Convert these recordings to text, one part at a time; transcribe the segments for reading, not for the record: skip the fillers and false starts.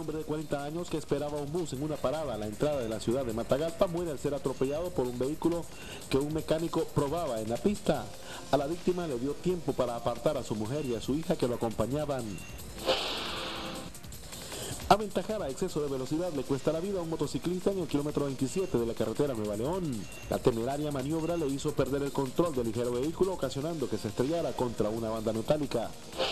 hombre de 40 años que esperaba un bus en una parada a la entrada de la ciudad de Matagalpa muere al ser atropellado por un vehículo que un mecánico probaba en la pista. A la víctima le dio tiempo para apartar a su mujer y a su hija que lo acompañaban. Aventajar a exceso de velocidad le cuesta la vida a un motociclista en el kilómetro 27 de la carretera Nueva León. La temeraria maniobra le hizo perder el control del ligero vehículo, ocasionando que se estrellara contra una banda metálica.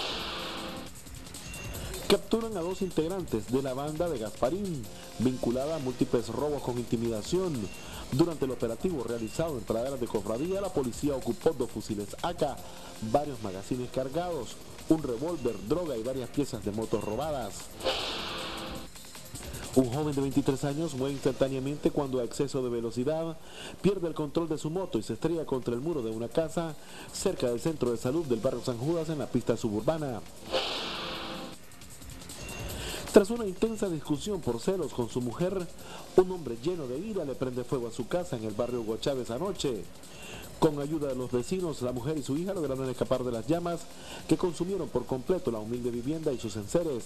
Capturan a 2 integrantes de la banda de Gasparín, vinculada a múltiples robos con intimidación. Durante el operativo realizado en praderas de Cofradía, la policía ocupó 2 fusiles AK, varios magazines cargados, un revólver, droga y varias piezas de motos robadas. Un joven de 23 años muere instantáneamente cuando a exceso de velocidad pierde el control de su moto y se estrella contra el muro de una casa cerca del centro de salud del barrio San Judas en la pista suburbana. Tras una intensa discusión por celos con su mujer, un hombre lleno de ira le prende fuego a su casa en el barrio Hugo Chávez anoche. Con ayuda de los vecinos, la mujer y su hija lograron escapar de las llamas que consumieron por completo la humilde vivienda y sus enseres.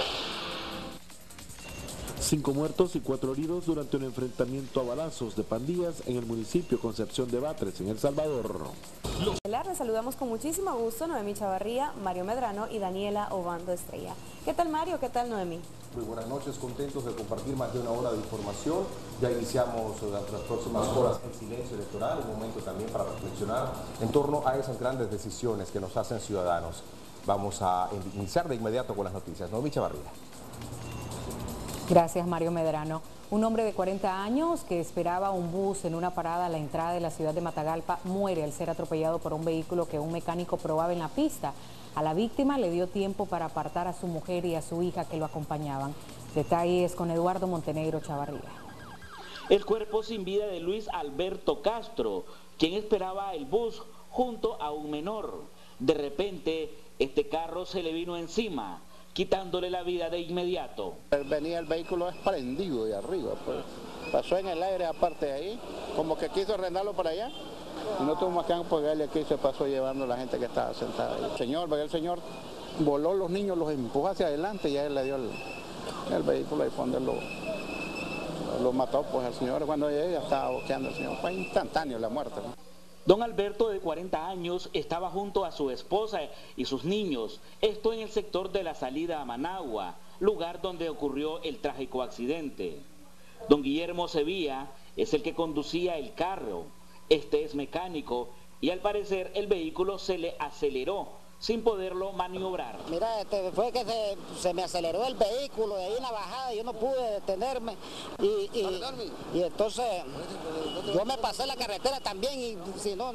5 muertos y 4 heridos durante un enfrentamiento a balazos de pandillas en el municipio Concepción de Batres, en El Salvador. Les saludamos con muchísimo gusto Noemí Chavarría, Mario Medrano y Daniela Obando Estrella. ¿Qué tal Mario? ¿Qué tal Noemí? Muy buenas noches, contentos de compartir más de una hora de información. Ya iniciamos las próximas horas el silencio electoral, un momento también para reflexionar en torno a esas grandes decisiones que nos hacen ciudadanos. Vamos a iniciar de inmediato con las noticias. Noemí Chavarría. Gracias, Mario Medrano. Un hombre de 40 años que esperaba un bus en una parada a la entrada de la ciudad de Matagalpa muere al ser atropellado por un vehículo que un mecánico probaba en la pista. A la víctima le dio tiempo para apartar a su mujer y a su hija que lo acompañaban. Detalles con Eduardo Montenegro Chavarría. El cuerpo sin vida de Luis Alberto Castro, quien esperaba el bus junto a un menor. De repente, este carro se le vino encima, quitándole la vida de inmediato. Venía el vehículo prendido de arriba, pues pasó en el aire aparte de ahí, como que quiso rendarlo por allá, y no tuvo más que apoyarle aquí, se pasó llevando a la gente que estaba sentada ahí. El señor voló los niños, los empujó hacia adelante y a él le dio el vehículo, ahí fue donde lo mató pues al señor. Cuando ella estaba boqueando el señor, fue instantáneo la muerte, ¿no? Don Alberto, de 40 años, estaba junto a su esposa y sus niños, esto en el sector de la salida a Managua, lugar donde ocurrió el trágico accidente. Don Guillermo Sevilla es el que conducía el carro, este es mecánico y al parecer el vehículo se le aceleró sin poderlo maniobrar. Mira, fue que se me aceleró el vehículo de ahí en la bajada y yo no pude detenerme y entonces yo me pasé la carretera también y si no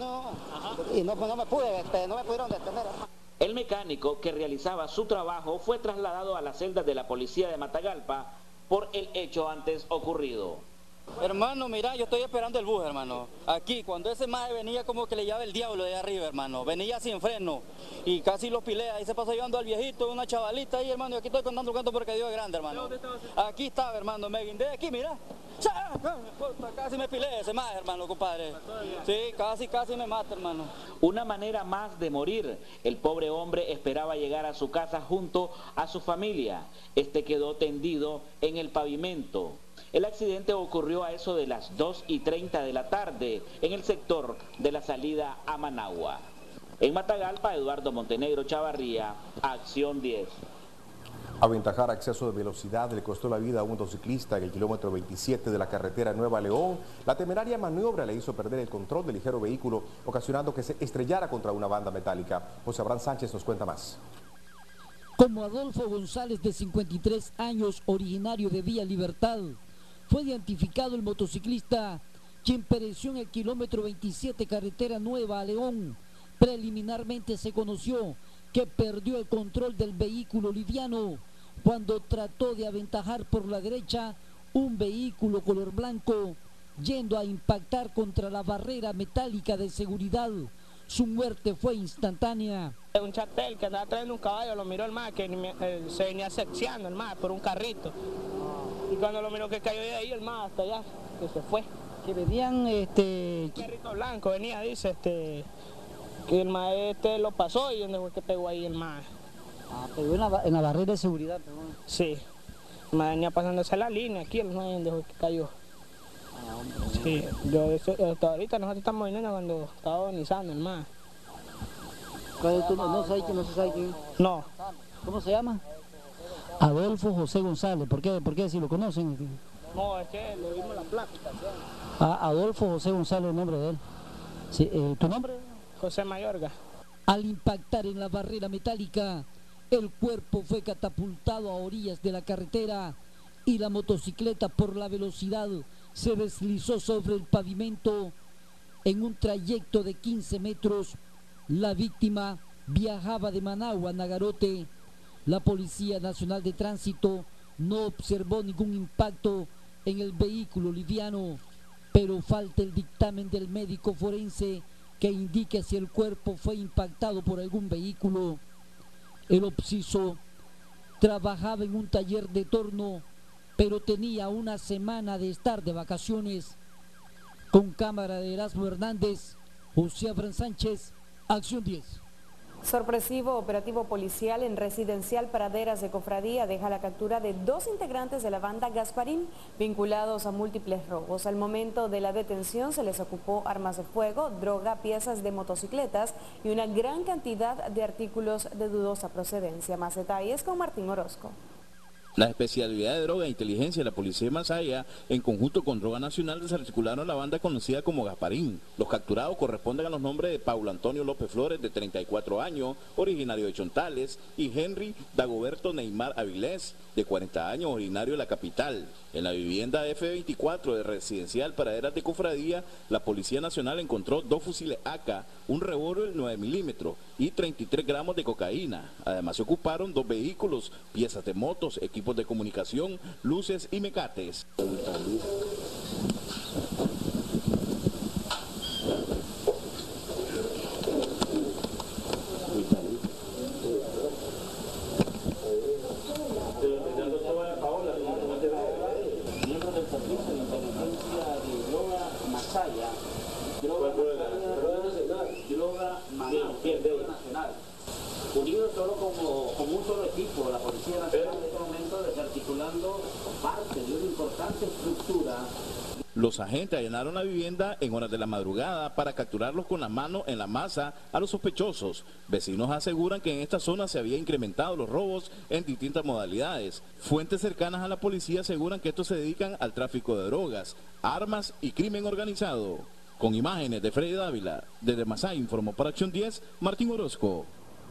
me pudieron detener. El mecánico que realizaba su trabajo fue trasladado a las celdas de la policía de Matagalpa por el hecho antes ocurrido. Hermano, mira, yo estoy esperando el bus, hermano. Aquí, cuando ese maje venía como que le llevaba el diablo de arriba, hermano. Venía sin freno y casi los pilea. Ahí se pasó llevando al viejito, una chavalita ahí, hermano. Y aquí estoy contando cuánto porque Dios es grande, hermano. ¿Dónde estaba? Aquí estaba, hermano. Me guindé aquí, mira. Casi me pilea ese maje, hermano, compadre. Sí, casi me mata, hermano. Una manera más de morir. El pobre hombre esperaba llegar a su casa junto a su familia. Este quedó tendido en el pavimento. El accidente ocurrió a eso de las 2:30 de la tarde en el sector de la salida a Managua. En Matagalpa, Eduardo Montenegro Chavarría, Acción 10. Aventajar a exceso de velocidad le costó la vida a un motociclista en el kilómetro 27 de la carretera Nueva León. La temeraria maniobra le hizo perder el control del ligero vehículo, ocasionando que se estrellara contra una banda metálica. José Abraham Sánchez nos cuenta más. Como Adolfo González, de 53 años, originario de Villa Libertad, fue identificado el motociclista, quien pereció en el kilómetro 27 carretera Nueva León. Preliminarmente se conoció que perdió el control del vehículo liviano cuando trató de aventajar por la derecha un vehículo color blanco, yendo a impactar contra la barrera metálica de seguridad. Su muerte fue instantánea. Un chatel que andaba trayendo un caballo, lo miró el mar, que se venía seccionando el mar por un carrito. Y cuando lo miró que cayó de ahí, el mar hasta allá, que se fue. Que venían un carrito blanco venía, dice, que el mar lo pasó y donde fue que pegó ahí el mar. Ah, pegó en la barrera de seguridad, perdón. Sí. Me venía pasándose la línea aquí, el man dejó que cayó. Sí, hasta ahorita nosotros estamos viniendo cuando estaba organizando el man. ¿No se sabe quién? No. ¿Cómo se llama? Adolfo José González. ¿Por qué? Si lo conocen. No, es que le vimos la placa. Adolfo José González, el nombre de él. Sí, ¿tu nombre? José Mayorga. Al impactar en la barrera metálica, el cuerpo fue catapultado a orillas de la carretera y la motocicleta, por la velocidad, se deslizó sobre el pavimento en un trayecto de 15 metros. La víctima viajaba de Managua a Nagarote. La Policía Nacional de Tránsito no observó ningún impacto en el vehículo liviano, pero falta el dictamen del médico forense que indique si el cuerpo fue impactado por algún vehículo. El occiso trabajaba en un taller de torno, pero tenía una semana de estar de vacaciones. Con cámara de Erasmo Hernández, José Abraham Sánchez, Acción 10. Sorpresivo operativo policial en residencial Praderas de Cofradía deja la captura de 2 integrantes de la banda Gasparín vinculados a múltiples robos. Al momento de la detención se les ocupó armas de fuego, droga, piezas de motocicletas y una gran cantidad de artículos de dudosa procedencia. Más detalles con Martín Orozco. La especialidad de droga e inteligencia de la Policía de Masaya, en conjunto con Droga Nacional, desarticularon la banda conocida como Gasparín. Los capturados corresponden a los nombres de Paulo Antonio López Flores, de 34 años, originario de Chontales, y Henry Dagoberto Neymar Avilés, de 40 años, originario de la capital. En la vivienda F24 de Residencial Praderas de Cofradía, la Policía Nacional encontró 2 fusiles AK, un revólver 9 milímetros y 33 gramos de cocaína. Además se ocuparon 2 vehículos, piezas de motos, equipos de comunicación, luces y mecates. Nacional. Unidos solo como un solo equipo, la Policía Nacional en este momento desarticulando parte de una importante estructura. Los agentes allanaron la vivienda en horas de la madrugada para capturarlos con las manos en la masa a los sospechosos. Vecinos aseguran que en esta zona se había incrementado los robos en distintas modalidades. Fuentes cercanas a la policía aseguran que estos se dedican al tráfico de drogas, armas y crimen organizado. Con imágenes de Freddy Dávila, desde Masaya informó para Acción 10, Martín Orozco.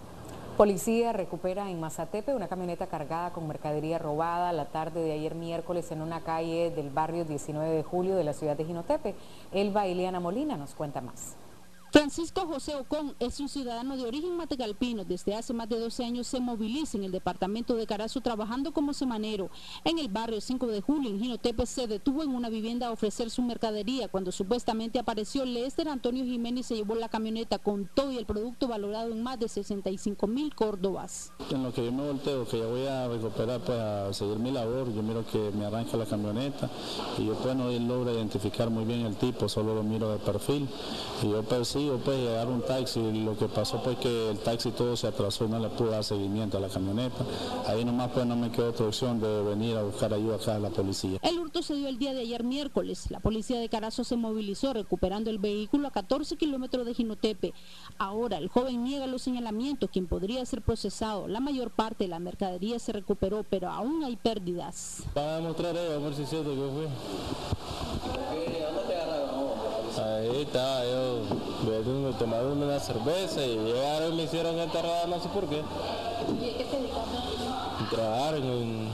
Policía recupera en Mazatepe una camioneta cargada con mercadería robada la tarde de ayer miércoles en una calle del barrio 19 de julio de la ciudad de Jinotepe. Elba Ileana Molina nos cuenta más. Francisco José Ocón es un ciudadano de origen matagalpino. Desde hace más de 12 años se moviliza en el departamento de Carazo trabajando como semanero. En el barrio 5 de julio, en Jinotepe, se detuvo en una vivienda a ofrecer su mercadería. Cuando supuestamente apareció Lester Antonio Jiménez, se llevó la camioneta con todo y el producto valorado en más de 65.000 córdobas. En lo que yo me volteo, que ya voy a recuperar, pues a seguir mi labor, yo miro que me arranca la camioneta y yo pues no logro identificar muy bien el tipo, solo lo miro de perfil y yo persigo pues llegar un taxi. Lo que pasó pues que el taxi todo se atrasó y no le pude dar seguimiento a la camioneta. Ahí nomás pues no me quedó otra opción de venir a buscar ayuda acá a la policía. El hurto se dio el día de ayer miércoles. La policía de Carazo se movilizó recuperando el vehículo a 14 kilómetros de Jinotepe. Ahora el joven niega los señalamientos, quien podría ser procesado. La mayor parte de la mercadería se recuperó, pero aún hay pérdidas. Para demostrar a ver si es cierto que fue. Ahí está, yo tomaron una cerveza y llegaron y me hicieron enterrada, no sé por qué. ¿Y qué te dedicaste? Trabajaron en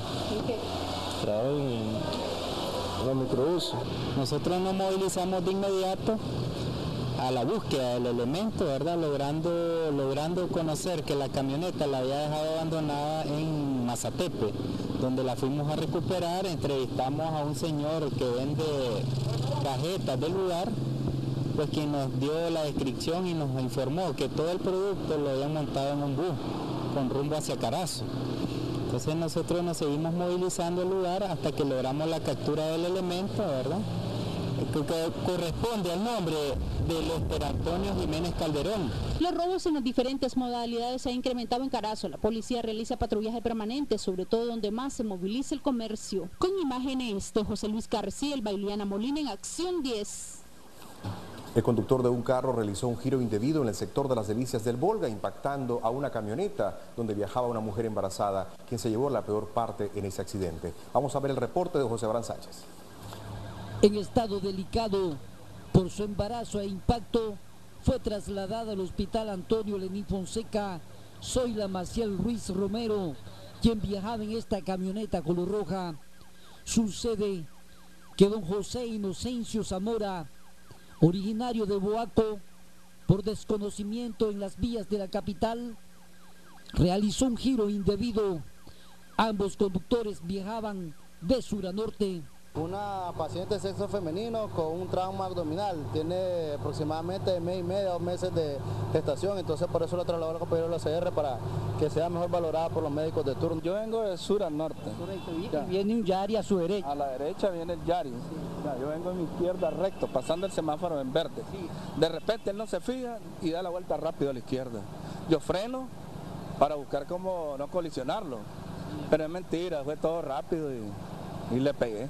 microbús. Nosotros nos movilizamos de inmediato a la búsqueda del elemento, ¿verdad? Logrando conocer que la camioneta la había dejado abandonada en Mazatepe, donde la fuimos a recuperar. Entrevistamos a un señor que vende cajetas del lugar, pues quien nos dio la descripción y nos informó que todo el producto lo habían montado en un bus con rumbo hacia Carazo. Entonces nosotros nos seguimos movilizando al lugar hasta que logramos la captura del elemento, ¿verdad? que corresponde al nombre de Lester Antonio Jiménez Calderón. Los robos en las diferentes modalidades se han incrementado en Carazo. La policía realiza patrullaje permanente, sobre todo donde más se moviliza el comercio. Con imágenes de José Luis García, Iliana Molina en Acción 10. El conductor de un carro realizó un giro indebido en el sector de las Delicias del Volga, impactando a una camioneta donde viajaba una mujer embarazada, quien se llevó la peor parte en ese accidente. Vamos a ver el reporte de José Abraham Sánchez. En estado delicado por su embarazo e impacto, fue trasladada al hospital Antonio Lenín Fonseca Zoila Maciel Ruiz Romero, quien viajaba en esta camioneta color roja. Sucede que don José Inocencio Zamora, originario de Boaco, por desconocimiento en las vías de la capital, realizó un giro indebido. Ambos conductores viajaban de sur a norte. Una paciente de sexo femenino con un trauma abdominal, tiene aproximadamente mes y medio, 2 meses de gestación, entonces por eso la trasladó a la CR para que sea mejor valorada por los médicos de turno. Yo vengo de sur a norte. Viene un Yari a su derecha. A la derecha viene el Yari. Yo vengo a mi izquierda recto, pasando el semáforo en verde. De repente él no se fija y da la vuelta rápido a la izquierda. Yo freno para buscar cómo no colisionarlo, pero es mentira, fue todo rápido y le pegué.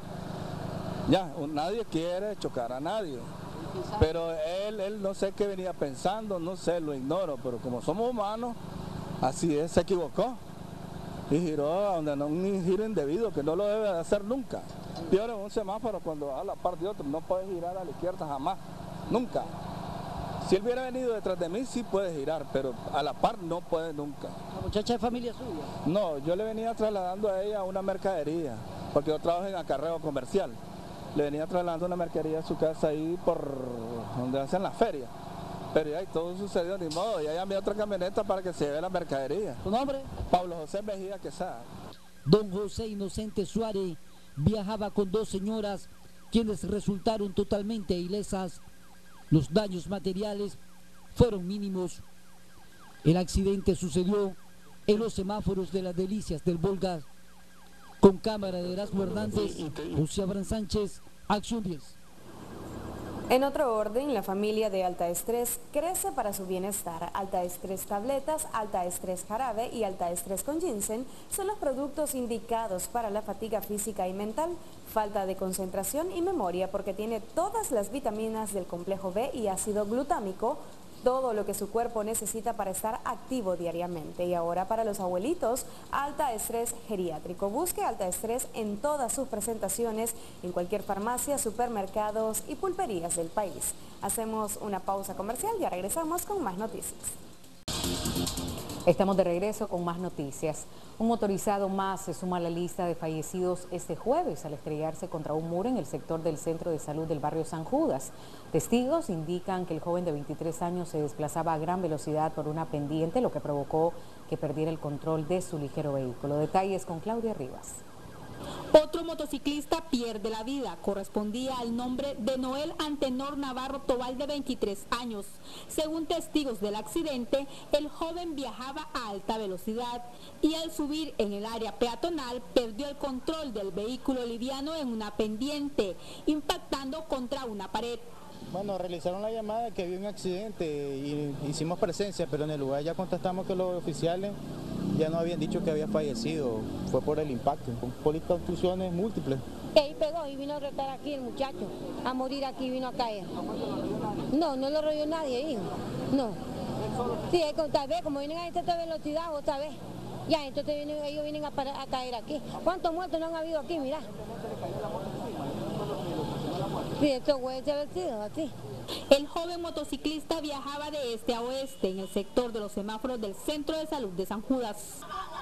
Ya, nadie quiere chocar a nadie, pero él no sé qué venía pensando, no sé, lo ignoro, pero como somos humanos, así es, se equivocó y giró a donde no, un giro indebido que no lo debe de hacer nunca. Peor en un semáforo cuando va a la par de otro, no puede girar a la izquierda jamás, nunca. Si él hubiera venido detrás de mí, sí puede girar, pero a la par no puede nunca. ¿La muchacha es familia suya? No, yo le venía trasladando a ella una mercadería, porque yo trabajo en acarreo comercial. Le venía trasladando una mercadería a su casa ahí por donde hacen la feria. Pero ya todo sucedió, ni modo, ya llamé a otra camioneta para que se lleve la mercadería. ¿Tu nombre? Pablo José Mejía Quesada. Don José Inocente Suárez viajaba con 2 señoras, quienes resultaron totalmente ilesas. Los daños materiales fueron mínimos. El accidente sucedió en los semáforos de las Delicias del Volga. Con cámara de Erasmo Hernández, José Abraham Sánchez, Acción 10. En otro orden, la familia de Alta Estrés crece para su bienestar. Alta Estrés tabletas, Alta Estrés jarabe y Alta Estrés con ginseng son los productos indicados para la fatiga física y mental, falta de concentración y memoria, porque tiene todas las vitaminas del complejo B y ácido glutámico, todo lo que su cuerpo necesita para estar activo diariamente. Y ahora para los abuelitos, Alta Estrés geriátrico. Busque Alta Estrés en todas sus presentaciones, en cualquier farmacia, supermercados y pulperías del país. Hacemos una pausa comercial y ya regresamos con más noticias. Estamos de regreso con más noticias. Un motorizado más se suma a la lista de fallecidos este jueves al estrellarse contra un muro en el sector del centro de salud del barrio San Judas. Testigos indican que el joven de 23 años se desplazaba a gran velocidad por una pendiente, lo que provocó que perdiera el control de su ligero vehículo. Detalles con Claudia Rivas. Otro motociclista pierde la vida. Correspondía al nombre de Noel Antenor Navarro Tobal, de 23 años. Según testigos del accidente, el joven viajaba a alta velocidad y al subir en el área peatonal perdió el control del vehículo liviano en una pendiente, impactando contra una pared. Bueno, realizaron la llamada de que había un accidente y hicimos presencia, pero en el lugar ya contestamos que los oficiales ya no habían dicho que había fallecido, fue por el impacto, con policontusiones múltiples. Ahí pegó y vino a retar aquí el muchacho, a morir aquí, vino a caer. No, no lo rodeó nadie, hijo, no. Sí, tal vez, como vienen a esta velocidad, otra vez. Ya, entonces ellos vienen a caer aquí. ¿Cuántos muertos no han habido aquí? Mirá. Sí, esto puede haber sido así. El joven motociclista viajaba de este a oeste en el sector de los semáforos del Centro de Salud de San Judas.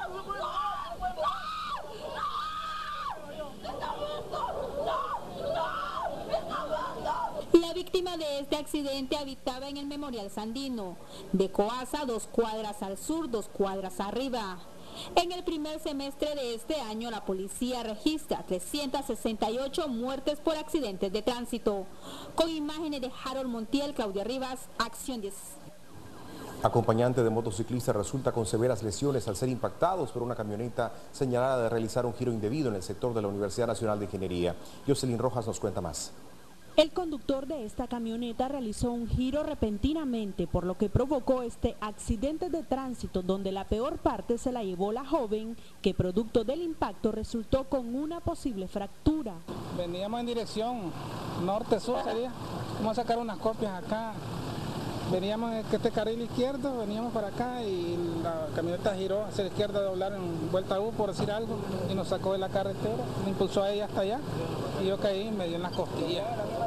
La víctima de este accidente habitaba en el Memorial Sandino, de Coaza, 2 cuadras al sur, 2 cuadras arriba. En el primer semestre de este año, la policía registra 368 muertes por accidentes de tránsito. Con imágenes de Harold Montiel, Claudia Rivas, Acción 10. Acompañante de motociclista resulta con severas lesiones al ser impactados por una camioneta señalada de realizar un giro indebido en el sector de la Universidad Nacional de Ingeniería. Jocelyn Rojas nos cuenta más. El conductor de esta camioneta realizó un giro repentinamente, por lo que provocó este accidente de tránsito donde la peor parte se la llevó la joven, que producto del impacto resultó con una posible fractura. Veníamos en dirección norte-sur, sería. Vamos a sacar unas copias acá. Veníamos en este carril izquierdo, veníamos para acá y la camioneta giró hacia la izquierda, a doblar en vuelta U, por decir algo, y nos sacó de la carretera, me impulsó a ella hasta allá y yo caí y me dio en las costillas.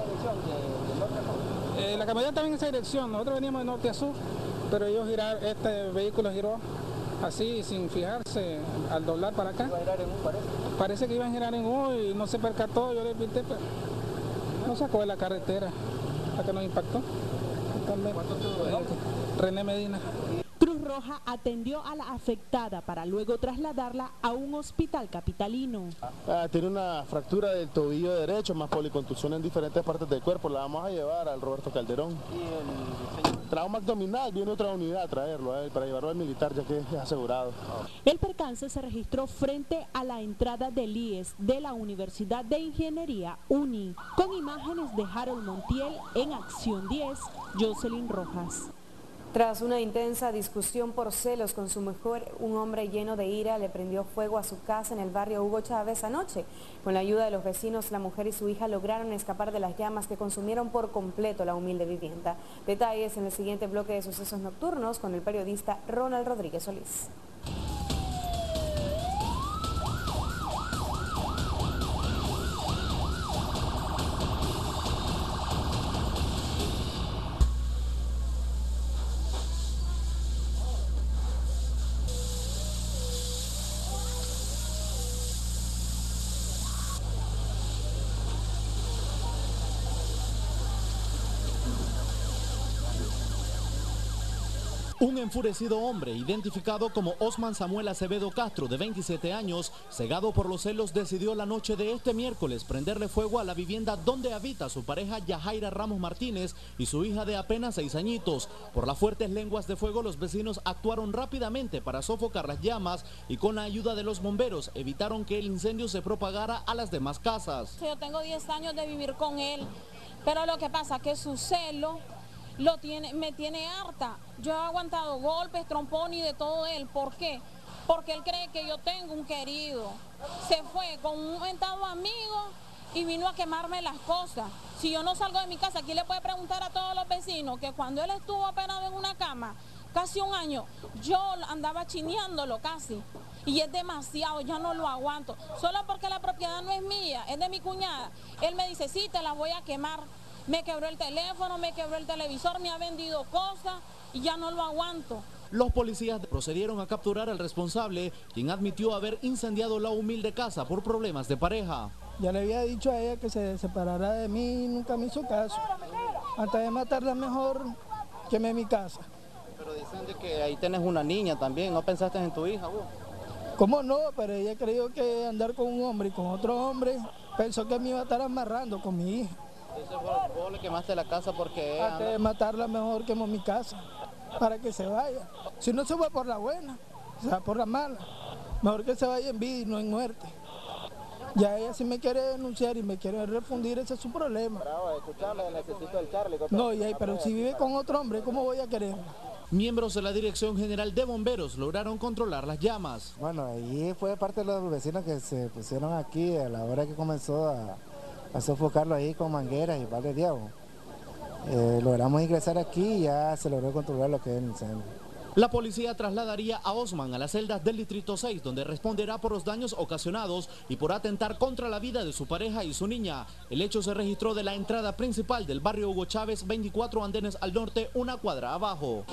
La camioneta también en esa dirección, nosotros veníamos de norte a sur, pero ellos giraron, este vehículo giró así sin fijarse al doblar para acá. Parece que iban a girar en U y no se percató, yo le pinté, pero nos sacó de la carretera hasta que nos impactó. René Medina. Cruz Roja atendió a la afectada para luego trasladarla a un hospital capitalino. Tiene una fractura del tobillo derecho, más policontusión en diferentes partes del cuerpo. La vamos a llevar al Roberto Calderón. Trauma abdominal, viene otra unidad a traerlo para llevarlo al militar, ya que es asegurado. El percance se registró frente a la entrada del IES de la Universidad de Ingeniería UNI, con imágenes de Harold Montiel en Acción 10, Jocelyn Rojas. Tras una intensa discusión por celos con su mujer, un hombre lleno de ira le prendió fuego a su casa en el barrio Hugo Chávez anoche. Con la ayuda de los vecinos, la mujer y su hija lograron escapar de las llamas que consumieron por completo la humilde vivienda. Detalles en el siguiente bloque de Sucesos Nocturnos con el periodista Ronald Rodríguez Solís. Un enfurecido hombre, identificado como Osman Samuel Acevedo Castro, de 27 años, cegado por los celos, decidió la noche de este miércoles prenderle fuego a la vivienda donde habita su pareja Yajaira Ramos Martínez y su hija de apenas 6 añitos. Por las fuertes lenguas de fuego, los vecinos actuaron rápidamente para sofocar las llamas y con la ayuda de los bomberos evitaron que el incendio se propagara a las demás casas. Yo tengo 10 años de vivir con él, pero lo que pasa es que su celo me tiene harta. Yo he aguantado golpes, trompón y de todo él. ¿Por qué? Porque él cree que yo tengo un querido. Se fue con un mentado amigo y vino a quemarme las cosas. Si yo no salgo de mi casa, aquí le puede preguntar a todos los vecinos que cuando él estuvo operado en una cama, casi un año, yo andaba chineándolo casi. Y es demasiado, ya no lo aguanto. Solo porque la propiedad no es mía, es de mi cuñada. Él me dice, sí, te la voy a quemar. Me quebró el teléfono, me quebró el televisor, me ha vendido cosas y ya no lo aguanto. Los policías procedieron a capturar al responsable, quien admitió haber incendiado la humilde casa por problemas de pareja. Ya le había dicho a ella que se separara de mí y nunca me hizo caso. Antes de matarla mejor quemé mi casa. Pero dicen de que ahí tenés una niña también, ¿no pensaste en tu hija vos? ¿Cómo no? Pero ella creyó que andar con un hombre y con otro hombre, pensó que me iba a estar amarrando con mi hija. Entonces vos le quemaste la casa porque... Antes de matarla mejor quemo mi casa, para que se vaya. Si no se va por la buena, se va por la mala. Mejor que se vaya en vida y no en muerte. Ya ella sí me quiere denunciar y me quiere refundir, ese es su problema. Bravo, escuchame, necesito el Charlie. No, pero si vive con otro hombre, ¿cómo voy a quererla? Miembros de la Dirección General de Bomberos lograron controlar las llamas. Bueno, ahí fue parte de los vecinos que se pusieron aquí a la hora que comenzó a sofocarlo ahí con mangueras y par de diablos. Logramos ingresar aquí y ya se logró controlar lo que es el incendio. La policía trasladaría a Osman a las celdas del Distrito 6, donde responderá por los daños ocasionados y por atentar contra la vida de su pareja y su niña. El hecho se registró de la entrada principal del barrio Hugo Chávez, 24 andenes al norte, una cuadra abajo.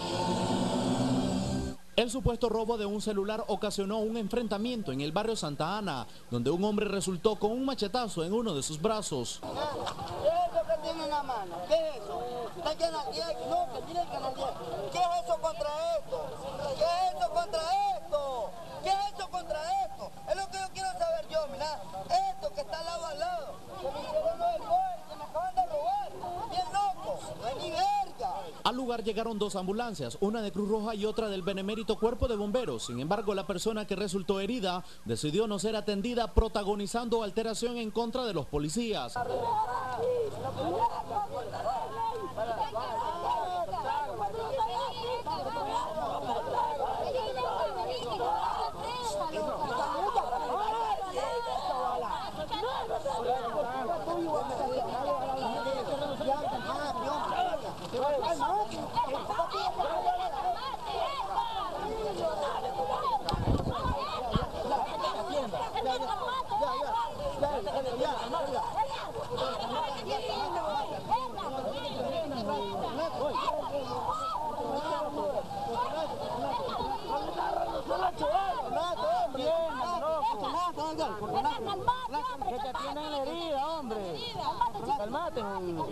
El supuesto robo de un celular ocasionó un enfrentamiento en el barrio Santa Ana, donde un hombre resultó con un machetazo en uno de sus brazos. ¿Qué es eso que tiene en la mano? ¿Qué es eso? ¿Está en Canal 10? No, que tiene el Canal 10. ¿Qué es eso contra esto? ¿Qué es eso contra esto? ¿Qué es eso contra esto? Es lo que yo quiero saber yo, mira. Esto que está lado a lado. Que me hicieron el gol, que me acaban de robar. Bien loco, no es ni verga. Al lugar llegaron 2 ambulancias, una de Cruz Roja y otra del Benemérito Cuerpo de Bomberos. Sin embargo, la persona que resultó herida decidió no ser atendida, protagonizando alteración en contra de los policías. Que te tienen la herida, hombre. Calmate.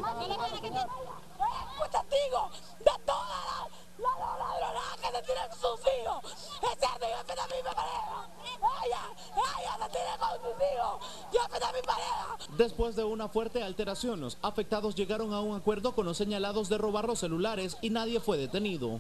Fue testigo de toda la ladronada que se tiran sus hijos. Es cierto, yo respeto a mi pareja. Ella se tira con sus hijos. Yo respeto a mi pareja. Después de una fuerte alteración, los afectados llegaron a un acuerdo con los señalados de robar los celulares y nadie fue detenido.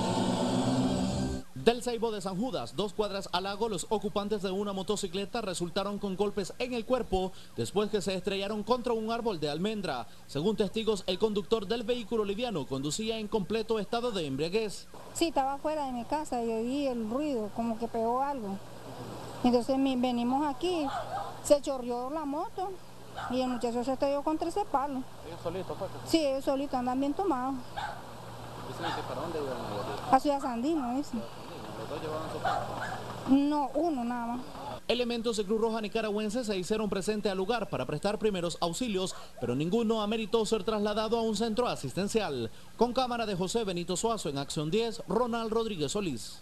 Del Ceibo de San Judas, 2 cuadras al lago, los ocupantes de una motocicleta resultaron con golpes en el cuerpo después que se estrellaron contra un árbol de almendra. Según testigos, el conductor del vehículo liviano conducía en completo estado de embriaguez. Sí, estaba fuera de mi casa y oí el ruido, como que pegó algo. Entonces venimos aquí, se chorreó la moto y el muchacho se estrelló contra ese palo. ¿Ellos solitos fue? Sí, ellos solitos, andan bien tomados. ¿Dicen que para dónde iban? A Ciudad Sandino, dicen. ¿Los dos llevaban su carro? No, uno nada más. Elementos de Cruz Roja nicaragüense se hicieron presente al lugar para prestar primeros auxilios, pero ninguno ameritó ser trasladado a un centro asistencial. Con cámara de José Benito Suazo en Acción 10, Ronald Rodríguez Solís.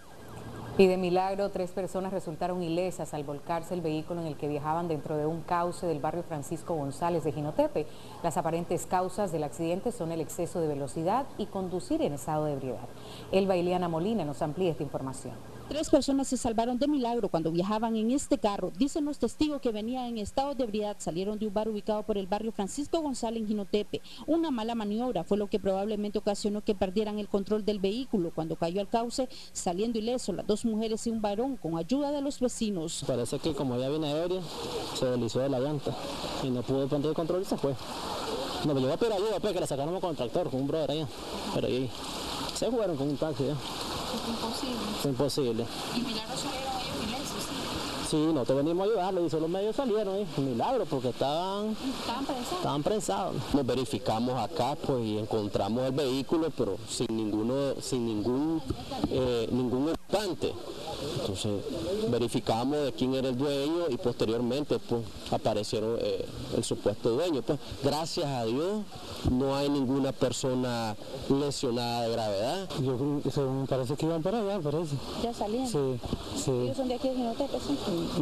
Y de milagro, 3 personas resultaron ilesas al volcarse el vehículo en el que viajaban dentro de un cauce del barrio Francisco González de Jinotepe. Las aparentes causas del accidente son el exceso de velocidad y conducir en estado de ebriedad. Elba Ileana Molina nos amplía esta información. 3 personas se salvaron de milagro cuando viajaban en este carro. Dicen los testigos que venían en estado de ebriedad, salieron de un bar ubicado por el barrio Francisco González en Jinotepe. Una mala maniobra fue lo que probablemente ocasionó que perdieran el control del vehículo cuando cayó al cauce, saliendo ileso las 2 mujeres y un varón con ayuda de los vecinos. Parece que como ya viene ebrio, se deslizó de la llanta y no pudo prender el control y se fue. No, me llevó a pedir ayuda, pues, que la sacaron con el tractor, con un brother allá, pero ahí se fueron con un taxi. Imposible. Fue imposible. ¿Y milagro salieron ellos ilesos? Sí, nosotros venimos a ayudarlos y solo medios salieron, milagro, porque estaban prensados. Nos verificamos acá, pues, y encontramos el vehículo, pero sin ningún ocupante. Entonces verificamos de quién era el dueño y posteriormente pues aparecieron el supuesto dueño. Pues gracias a Dios no hay ninguna persona lesionada de gravedad. Me parece que iban para allá, parece. ¿Ya salían? Sí, sí. ¿Ellos son de aquí de Jinotepe, sí?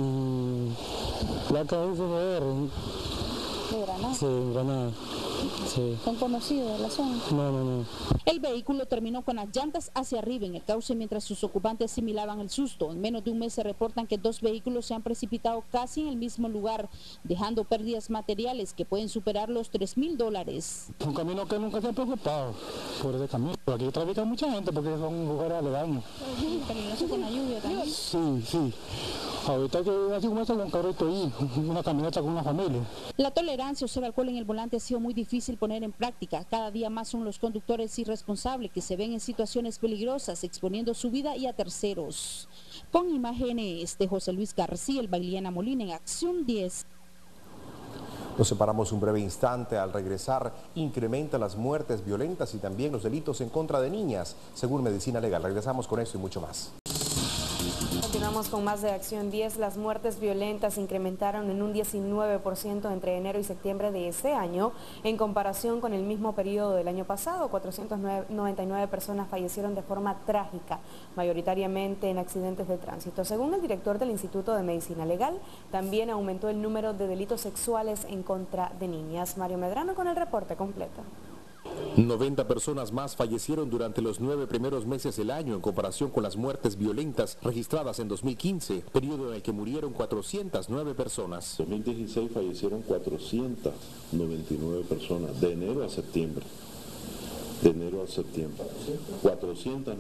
La cabeza de Granada. Sí, Granada. Sí. ¿Son conocidos de la zona? No. El vehículo terminó con las llantas hacia arriba en el cauce mientras sus ocupantes asimilaban el susto. En menos de un mes se reportan que 2 vehículos se han precipitado casi en el mismo lugar, dejando pérdidas materiales que pueden superar los $3.000. Un camino que nunca se ha preocupado por ese camino. Aquí trafica mucha gente porque son lugares aledaños. ¿Peligroso con la lluvia también? Sí. Ahorita que hace un mes un carrito ahí, una camioneta con una familia. La tolerancia o cero alcohol en el volante ha sido muy difícil poner en práctica. Cada día más son los conductores irresponsables que se ven en situaciones peligrosas, exponiendo su vida y a terceros. Con imágenes de José Luis García, Elba Ileana Molina en Acción 10. Nos separamos un breve instante. Al regresar, incrementa las muertes violentas y también los delitos en contra de niñas, según Medicina Legal. Regresamos con esto y mucho más. Continuamos con más de Acción 10. Las muertes violentas incrementaron en un 19% entre enero y septiembre de este año en comparación con el mismo periodo del año pasado. 499 personas fallecieron de forma trágica, mayoritariamente en accidentes de tránsito. Según el director del Instituto de Medicina Legal, también aumentó el número de delitos sexuales en contra de niñas. Mario Medrano con el reporte completo. 90 personas más fallecieron durante los 9 primeros meses del año en comparación con las muertes violentas registradas en 2015, periodo en el que murieron 409 personas. En 2016 fallecieron 499 personas, de enero a septiembre.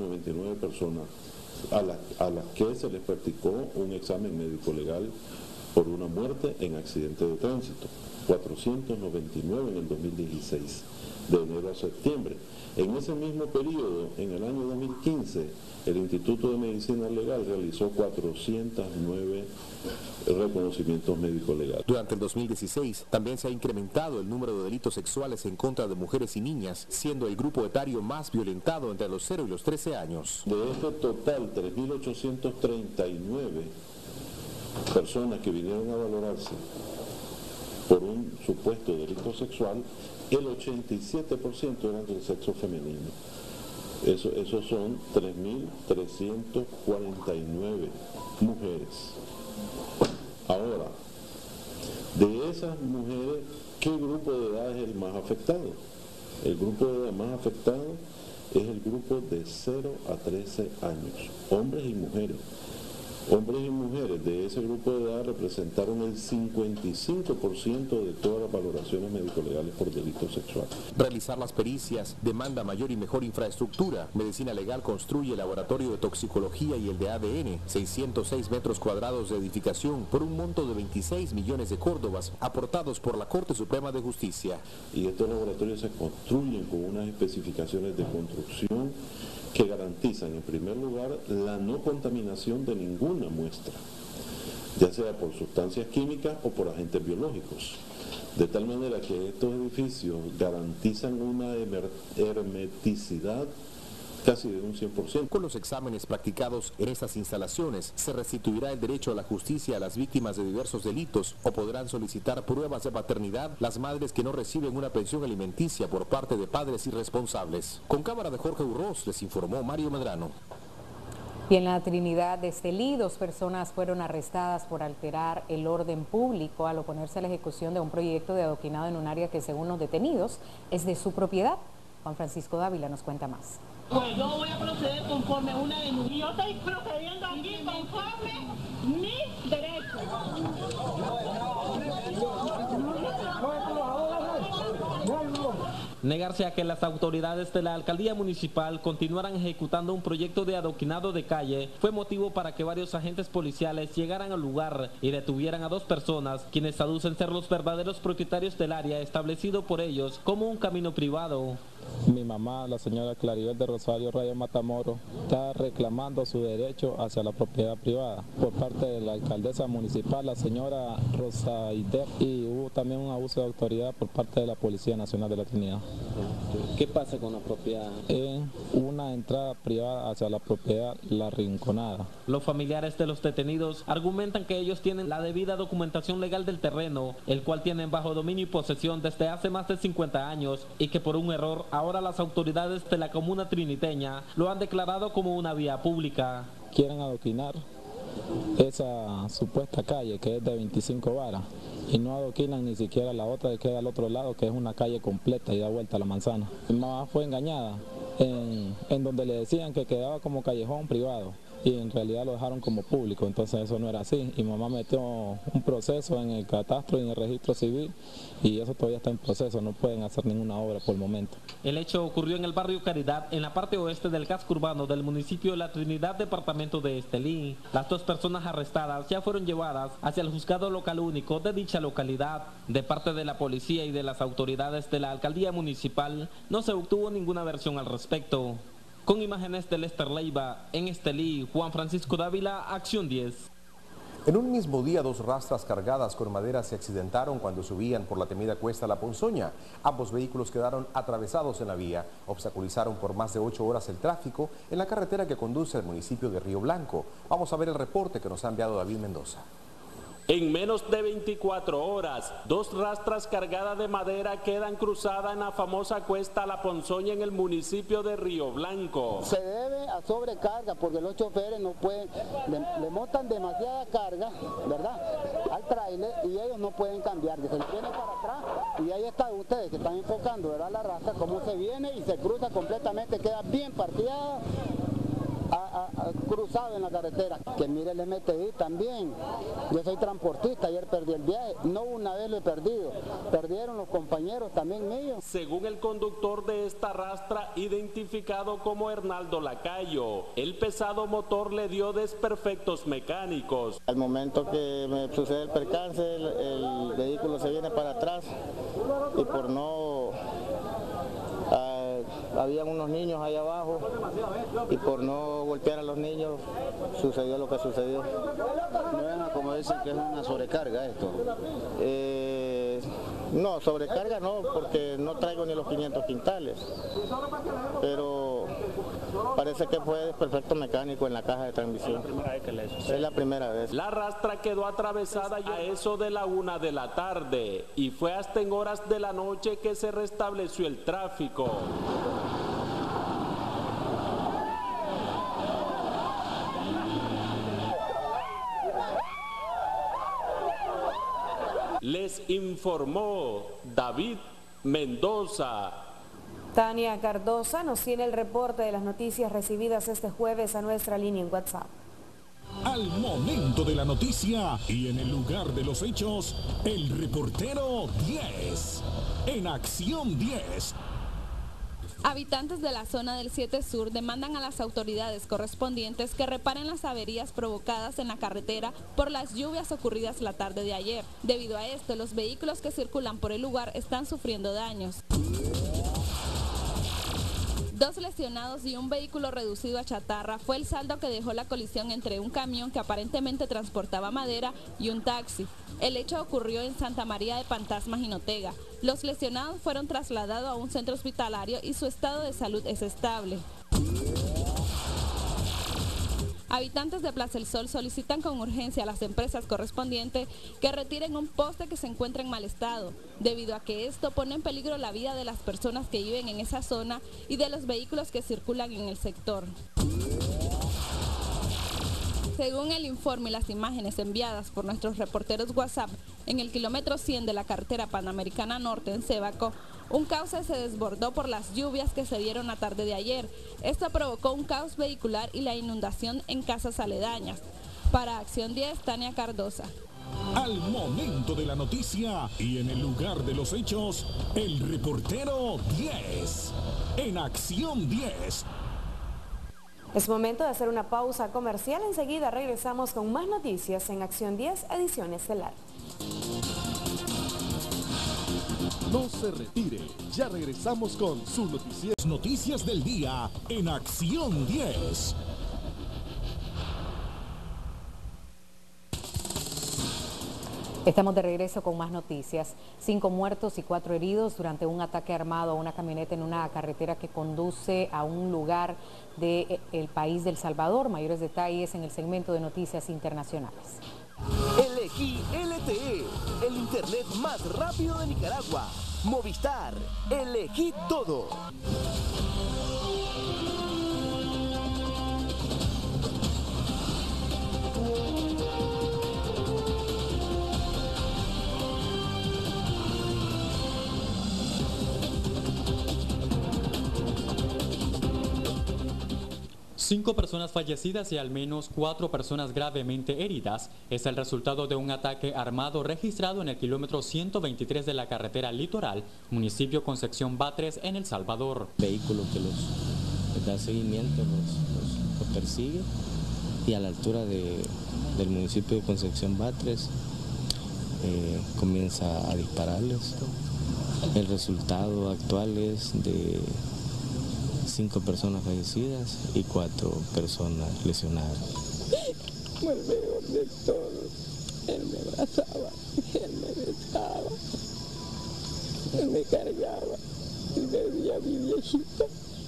499 personas a las que se les practicó un examen médico legal por una muerte en accidente de tránsito, 499 en el 2016, de enero a septiembre. En ese mismo periodo, en el año 2015, el Instituto de Medicina Legal realizó 409 reconocimientos médicos legales. Durante el 2016 también se ha incrementado el número de delitos sexuales en contra de mujeres y niñas, siendo el grupo etario más violentado entre los 0 y los 13 años. De este total, 3.839 personas que vinieron a valorarse por un supuesto delito sexual, el 87% eran del sexo femenino. Esos son 3.349 mujeres. Ahora, de esas mujeres, ¿qué grupo de edad es el más afectado? El grupo de edad más afectado es el grupo de 0 a 13 años, hombres y mujeres. Hombres y mujeres de ese grupo de edad representaron el 55% de todas las valoraciones médico-legales por delitos sexuales. Realizar las pericias demanda mayor y mejor infraestructura. Medicina Legal construye el laboratorio de toxicología y el de ADN, 606 metros cuadrados de edificación por un monto de 26 millones de córdobas aportados por la Corte Suprema de Justicia. Y estos laboratorios se construyen con unas especificaciones de construcción que garantizan, en primer lugar, la no contaminación de ninguna muestra, ya sea por sustancias químicas o por agentes biológicos, de tal manera que estos edificios garantizan una hermeticidad casi de un 100%. Con los exámenes practicados en estas instalaciones, se restituirá el derecho a la justicia a las víctimas de diversos delitos o podrán solicitar pruebas de paternidad las madres que no reciben una pensión alimenticia por parte de padres irresponsables. Con cámara de Jorge Urroz, les informó Mario Medrano. Y en la Trinidad de Estelí, 2 personas fueron arrestadas por alterar el orden público al oponerse a la ejecución de un proyecto de adoquinado en un área que, según los detenidos, es de su propiedad. Juan Francisco Dávila nos cuenta más. Pues yo voy a proceder conforme una denuncia. Yo estoy procediendo aquí conforme mis derechos. Negarse a que las autoridades de la alcaldía municipal continuaran ejecutando un proyecto de adoquinado de calle fue motivo para que varios agentes policiales llegaran al lugar y detuvieran a 2 personas, quienes aducen ser los verdaderos propietarios del área establecido por ellos como un camino privado. Mi mamá, la señora Claribel de Rosario Rayo Matamoro, está reclamando su derecho hacia la propiedad privada por parte de la alcaldesa municipal, la señora Rosa Ider, y hubo también un abuso de autoridad por parte de la Policía Nacional de la Trinidad. ¿Qué pasa con la propiedad? En una entrada privada hacia la propiedad La Rinconada. Los familiares de los detenidos argumentan que ellos tienen la debida documentación legal del terreno, el cual tienen bajo dominio y posesión desde hace más de 50 años y que por un error ahora las autoridades de la comuna triniteña lo han declarado como una vía pública. Quieren adoquinar esa supuesta calle que es de 25 varas y no adoquinan ni siquiera la otra que queda al otro lado, que es una calle completa y da vuelta a la manzana. Mi mamá fue engañada en donde le decían que quedaba como callejón privado y en realidad lo dejaron como público, entonces eso no era así. Y mamá metió un proceso en el catastro y en el registro civil y eso todavía está en proceso, no pueden hacer ninguna obra por el momento. El hecho ocurrió en el barrio Caridad, en la parte oeste del casco urbano del municipio de La Trinidad, departamento de Estelí. Las 2 personas arrestadas ya fueron llevadas hacia el juzgado local único de dicha localidad. De parte de la policía y de las autoridades de la alcaldía municipal no se obtuvo ninguna versión al respecto. Con imágenes de Lester Leiva, en Estelí, Juan Francisco Dávila, Acción 10. En un mismo día, 2 rastras cargadas con madera se accidentaron cuando subían por la temida cuesta La Ponzoña. Ambos vehículos quedaron atravesados en la vía, obstaculizaron por más de 8 horas el tráfico en la carretera que conduce al municipio de Río Blanco. Vamos a ver el reporte que nos ha enviado David Mendoza. En menos de 24 horas, 2 rastras cargadas de madera quedan cruzadas en la famosa cuesta La Ponzoña en el municipio de Río Blanco. Se debe a sobrecarga porque los choferes no pueden, le montan demasiada carga, ¿verdad?, al tráiler y ellos no pueden cambiar, se le viene para atrás y ahí están ustedes que están enfocando, ¿verdad?, la rastra, cómo se viene y se cruza completamente, queda bien partida cruzado en la carretera. Que mire el MTI también. Yo soy transportista, ayer perdí el viaje. No una vez lo he perdido. Perdieron los compañeros también míos. Según el conductor de esta rastra, identificado como Hernaldo Lacayo, el pesado motor le dio desperfectos mecánicos. Al momento que me sucede el percance, el vehículo se viene para atrás y por no... habían unos niños ahí abajo y por no golpear a los niños sucedió lo que sucedió. ¿No era como dicen que es una sobrecarga esto? No, sobrecarga no, porque no traigo ni los 500 quintales, pero parece que fue desperfecto mecánico en la caja de transmisión. Es la primera vez. La rastra quedó atravesada a eso de la 1 de la tarde y fue hasta en horas de la noche que se restableció el tráfico. Les informó David Mendoza. Tania Cardosa nos tiene el reporte de las noticias recibidas este jueves a nuestra línea en WhatsApp. Al momento de la noticia y en el lugar de los hechos, el reportero 10. En acción 10. Habitantes de la zona del 7 Sur demandan a las autoridades correspondientes que reparen las averías provocadas en la carretera por las lluvias ocurridas la tarde de ayer. Debido a esto, los vehículos que circulan por el lugar están sufriendo daños. 2 lesionados y un vehículo reducido a chatarra fue el saldo que dejó la colisión entre un camión que aparentemente transportaba madera y un taxi. El hecho ocurrió en Santa María de Pantasmas, Jinotega. Los lesionados fueron trasladados a un centro hospitalario y su estado de salud es estable. Habitantes de Plaza El Sol solicitan con urgencia a las empresas correspondientes que retiren un poste que se encuentra en mal estado, debido a que esto pone en peligro la vida de las personas que viven en esa zona y de los vehículos que circulan en el sector. Según el informe y las imágenes enviadas por nuestros reporteros WhatsApp, en el kilómetro 100 de la carretera Panamericana Norte en Sébaco, un cauce se desbordó por las lluvias que se dieron la tarde de ayer. Esto provocó un caos vehicular y la inundación en casas aledañas. Para Acción 10, Tania Cardosa. Al momento de la noticia y en el lugar de los hechos, el reportero 10. En Acción 10. Es momento de hacer una pausa comercial. Enseguida regresamos con más noticias en Acción 10, edición estelar. No se retire, ya regresamos con su noticias del día en Acción 10. Estamos de regreso con más noticias. 5 muertos y 4 heridos durante un ataque armado a una camioneta en una carretera que conduce a un lugar del país del Salvador. Mayores detalles en el segmento de noticias internacionales. Elegí LTE, el internet más rápido de Nicaragua. Movistar, elegí todo. Cinco personas fallecidas y al menos 4 personas gravemente heridas es el resultado de un ataque armado registrado en el kilómetro 123 de la carretera Litoral, municipio Concepción Batres, en El Salvador. Vehículo que les da seguimiento, los persigue, y a la altura del municipio de Concepción Batres comienza a dispararles. El resultado actual es de 5 personas fallecidas y 4 personas lesionadas. Fue el mejor de todos. Él me abrazaba, él me besaba, él me cargaba y me decía mi viejita.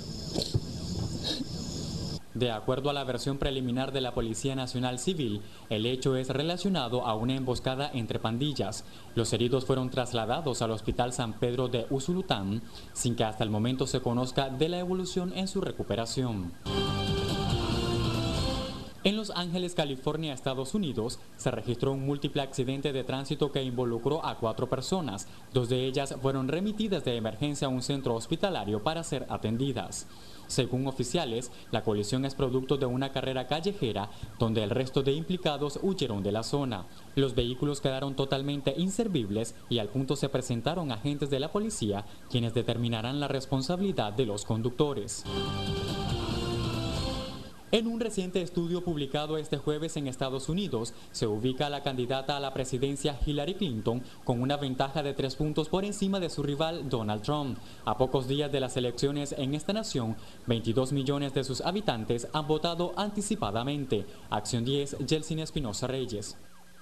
De acuerdo a la versión preliminar de la Policía Nacional Civil, el hecho es relacionado a una emboscada entre pandillas. Los heridos fueron trasladados al Hospital San Pedro de Usulután, sin que hasta el momento se conozca de la evolución en su recuperación. En Los Ángeles, California, Estados Unidos, se registró un múltiple accidente de tránsito que involucró a 4 personas. 2 de ellas fueron remitidas de emergencia a un centro hospitalario para ser atendidas. Según oficiales, la colisión es producto de una carrera callejera donde el resto de implicados huyeron de la zona. Los vehículos quedaron totalmente inservibles y al punto se presentaron agentes de la policía, quienes determinarán la responsabilidad de los conductores. En un reciente estudio publicado este jueves en Estados Unidos, se ubica a la candidata a la presidencia Hillary Clinton con una ventaja de 3 puntos por encima de su rival Donald Trump. A pocos días de las elecciones en esta nación, 22 millones de sus habitantes han votado anticipadamente. Acción 10, Yeltsin Espinosa Reyes.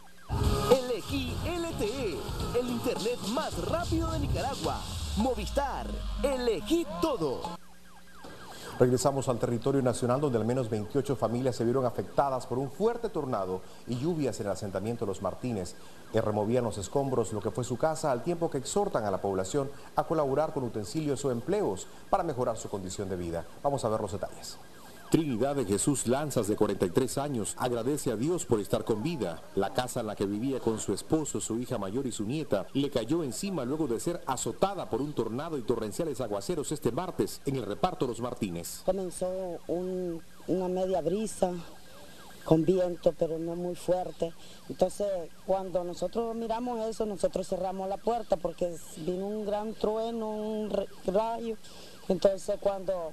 Elegí LTE, el internet más rápido de Nicaragua. Movistar, elegí todo. Regresamos al territorio nacional, donde al menos 28 familias se vieron afectadas por un fuerte tornado y lluvias en el asentamiento Los Martínez, que removían los escombros, lo que fue su casa, al tiempo que exhortan a la población a colaborar con utensilios o empleos para mejorar su condición de vida. Vamos a ver los detalles. Trinidad de Jesús Lanzas, de 43 años, agradece a Dios por estar con vida. La casa en la que vivía con su esposo, su hija mayor y su nieta le cayó encima luego de ser azotada por un tornado y torrenciales aguaceros este martes en el reparto Los Martínez. Comenzó una media brisa con viento, pero no muy fuerte. Entonces, cuando nosotros miramos eso, nosotros cerramos la puerta porque vino un gran trueno, un rayo. Entonces, cuando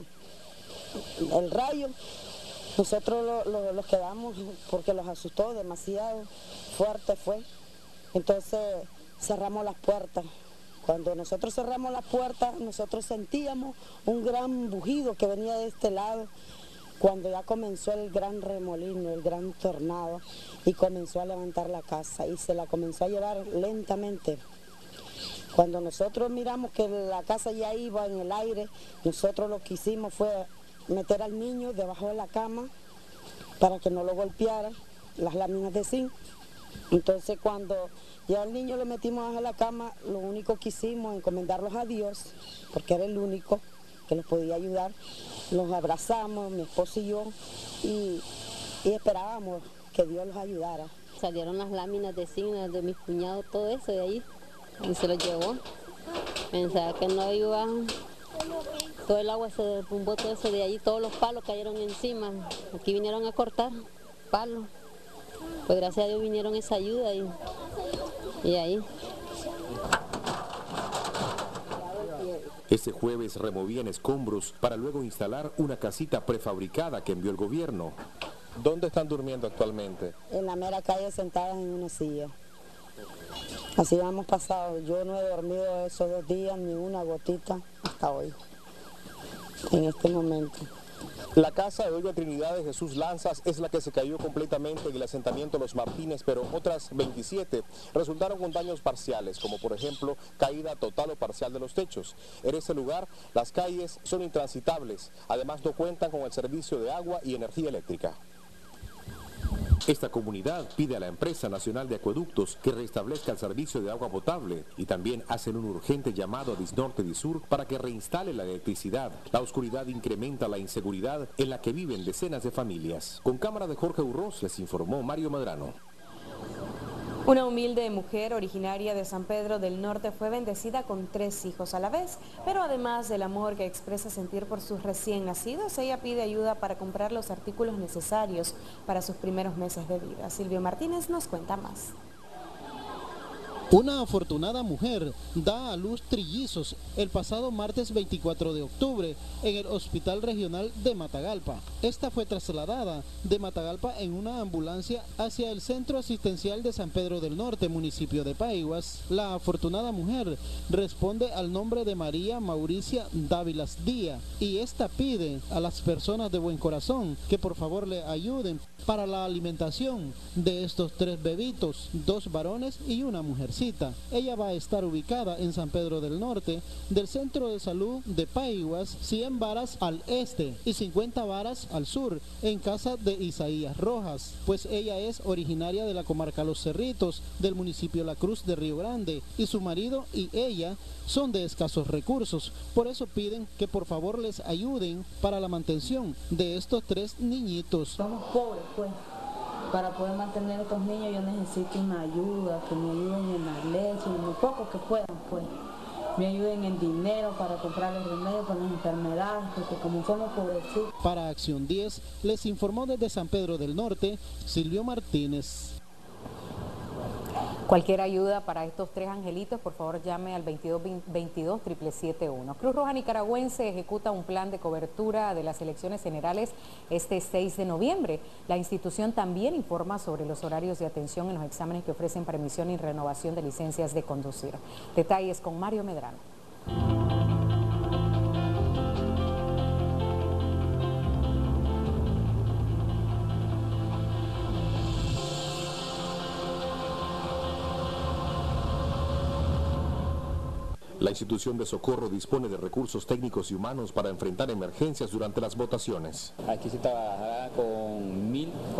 el rayo, nosotros los quedamos porque los asustó demasiado, fuerte fue. Entonces cerramos las puertas. Cuando nosotros cerramos las puertas, nosotros sentíamos un gran bujido que venía de este lado. Cuando ya comenzó el gran remolino, el gran tornado, y comenzó a levantar la casa y se la comenzó a llevar lentamente. Cuando nosotros miramos que la casa ya iba en el aire, nosotros lo que hicimos fue meter al niño debajo de la cama para que no lo golpeara, las láminas de zinc. Entonces cuando ya al niño lo metimos debajo de la cama, lo único que hicimos es encomendarlos a Dios, porque era el único que los podía ayudar. Los abrazamos, mi esposo y yo, y esperábamos que Dios los ayudara. Salieron las láminas de zinc de mis cuñados, todo eso de ahí, y se los llevó. Pensaba que no iba. Todo el agua se derrumbó, todo eso de allí, todos los palos cayeron encima. Aquí vinieron a cortar palos. Pues gracias a Dios vinieron esa ayuda y ahí. Este jueves removían escombros para luego instalar una casita prefabricada que envió el gobierno. ¿Dónde están durmiendo actualmente? En la mera calle, sentadas en una silla. Así hemos pasado. Yo no he dormido esos 2 días ni una gotita hasta hoy, en este momento. La casa de Doña Trinidad de Jesús Lanzas es la que se cayó completamente en el asentamiento Los Martínez, pero otras 27 resultaron con daños parciales, como por ejemplo caída total o parcial de los techos. En este lugar las calles son intransitables, además no cuentan con el servicio de agua y energía eléctrica. Esta comunidad pide a la Empresa Nacional de Acueductos que restablezca el servicio de agua potable y también hacen un urgente llamado a Disnorte Disur para que reinstale la electricidad. La oscuridad incrementa la inseguridad en la que viven decenas de familias. Con cámara de Jorge Urroz les informó Mario Medrano. Una humilde mujer originaria de San Pedro del Norte fue bendecida con 3 hijos a la vez, pero además del amor que expresa sentir por sus recién nacidos, ella pide ayuda para comprar los artículos necesarios para sus primeros meses de vida. Silvio Martínez nos cuenta más. Una afortunada mujer da a luz trillizos el pasado martes 24 de octubre en el Hospital Regional de Matagalpa. Esta fue trasladada de Matagalpa en una ambulancia hacia el Centro Asistencial de San Pedro del Norte, municipio de Paiguas. La afortunada mujer responde al nombre de María Mauricia Dávilas Díaz y esta pide a las personas de buen corazón que por favor le ayuden para la alimentación de estos 3 bebitos, 2 varones y una mujercita. visita. Ella va a estar ubicada en San Pedro del Norte, del Centro de Salud de Paiguas, 100 varas al este y 50 varas al sur, en casa de Isaías Rojas, pues ella es originaria de la comarca Los Cerritos, del municipio La Cruz de Río Grande, y su marido y ella son de escasos recursos. Por eso piden que por favor les ayuden para la mantención de estos 3 niñitos. Somos pobres, pues. Para poder mantener a estos niños yo necesito una ayuda, que me ayuden en la leche, en lo poco que puedan, pues. Me ayuden en dinero para comprar los remedios para las enfermedades, porque como somos pobrecitos. Para Acción 10, les informó desde San Pedro del Norte, Silvio Martínez. Cualquier ayuda para estos 3 angelitos, por favor llame al 22-22-771. Cruz Roja Nicaragüense ejecuta un plan de cobertura de las elecciones generales este 6 de noviembre. La institución también informa sobre los horarios de atención en los exámenes que ofrecen para emisión y renovación de licencias de conducir. Detalles con Mario Medrano. La institución de socorro dispone de recursos técnicos y humanos para enfrentar emergencias durante las votaciones. Aquí se trabajará con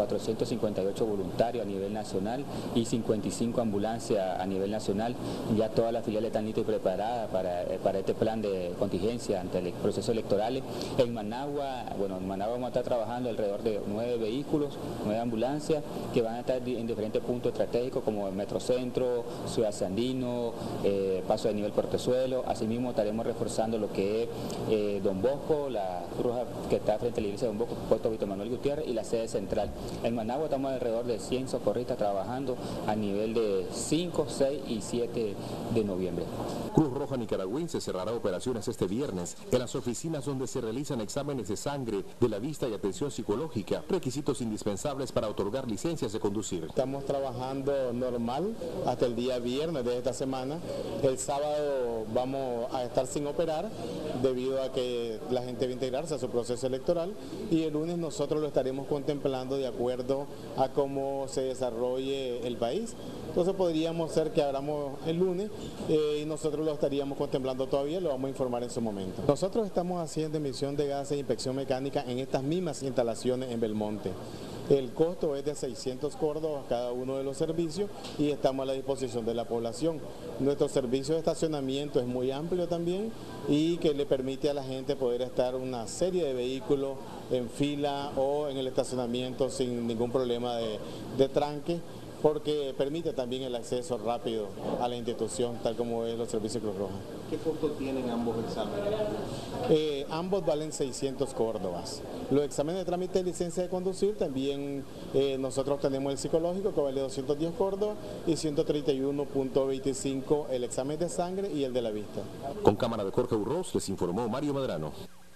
1.458 voluntarios a nivel nacional y 55 ambulancias a nivel nacional. Ya todas las filiales están listas y preparadas para este plan de contingencia ante el proceso electoral. En Managua vamos a estar trabajando alrededor de 9 vehículos, 9 ambulancias que van a estar en diferentes puntos estratégicos como el Metrocentro, Ciudad Sandino, Paso de Nivel Portezuelo. Asimismo estaremos reforzando lo que es Don Bosco, la Cruz que está frente a la iglesia de Don Bosco, puesto Víctor Manuel Gutiérrez, y la sede central. En Managua estamos alrededor de 100 socorristas trabajando a nivel de 5, 6 y 7 de noviembre. Cruz Roja Nicaragüense cerrará operaciones este viernes en las oficinas donde se realizan exámenes de sangre, de la vista y atención psicológica, requisitos indispensables para otorgar licencias de conducir. Estamos trabajando normal hasta el día viernes de esta semana. El sábado vamos a estar sin operar debido a que la gente va a integrarse a su proceso electoral, y el lunes nosotros lo estaremos contemplando de acuerdo a cómo se desarrolle el país. Entonces podríamos ser que abramos el lunes y nosotros lo estaríamos contemplando todavía, lo vamos a informar en su momento. Nosotros estamos haciendo emisión de gases e inspección mecánica en estas mismas instalaciones en Belmonte. El costo es de 600 córdobas cada uno de los servicios y estamos a la disposición de la población. Nuestro servicio de estacionamiento es muy amplio también y que le permite a la gente poder estar una serie de vehículos en fila o en el estacionamiento sin ningún problema de tranque, porque permite también el acceso rápido a la institución, tal como es los servicios Cruz Roja. ¿Qué costo tienen ambos exámenes? Ambos valen 600 córdobas. Los exámenes de trámite de licencia de conducir también nosotros tenemos el psicológico que vale 210 córdobas y 131.25 el examen de sangre y el de la vista. Con cámara de Jorge Urroz les informó Mario Medrano.